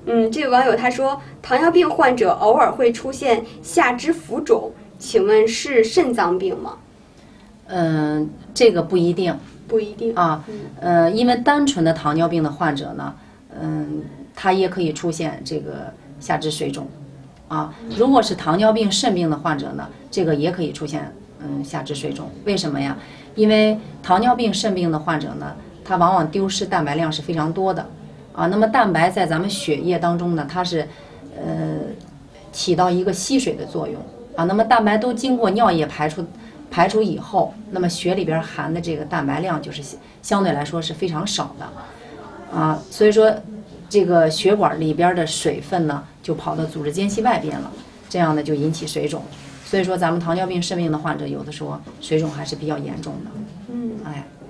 这个网友他说，糖尿病患者偶尔会出现下肢浮肿，请问是肾脏病吗？ 这个不一定。 不一定啊，因为单纯的糖尿病的患者呢，他也可以出现这个下肢水肿，啊，如果是糖尿病肾病的患者呢，这个也可以出现下肢水肿。为什么呀？因为糖尿病肾病的患者呢，他往往丢失蛋白量是非常多的，啊，那么蛋白在咱们血液当中呢，它是起到一个吸水的作用，啊，那么蛋白都经过尿液排出以后，那么血里边含的这个蛋白量就是相对来说是非常少的，啊，所以说这个血管里边的水分呢就跑到组织间隙外边了，这样呢就引起水肿。所以说咱们糖尿病肾病的患者有的时候水肿还是比较严重的。哎。